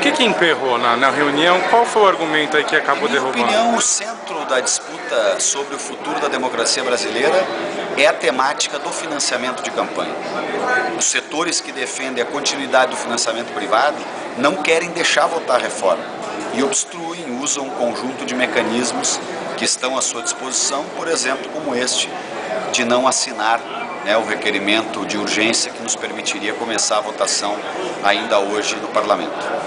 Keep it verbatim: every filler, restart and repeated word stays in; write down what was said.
que que emperrou na, na reunião? Qual foi o argumento aí que acabou derrubando? Na minha opinião, o centro da disputa sobre o futuro da democracia brasileira é a temática do financiamento de campanha. Os setores que defendem a continuidade do financiamento privado não querem deixar votar a reforma e obstruem, usam um conjunto de mecanismos que estão à sua disposição, por exemplo, como este, de não assinar, né, o requerimento de urgência que nos permitiria começar a votação ainda hoje no Parlamento.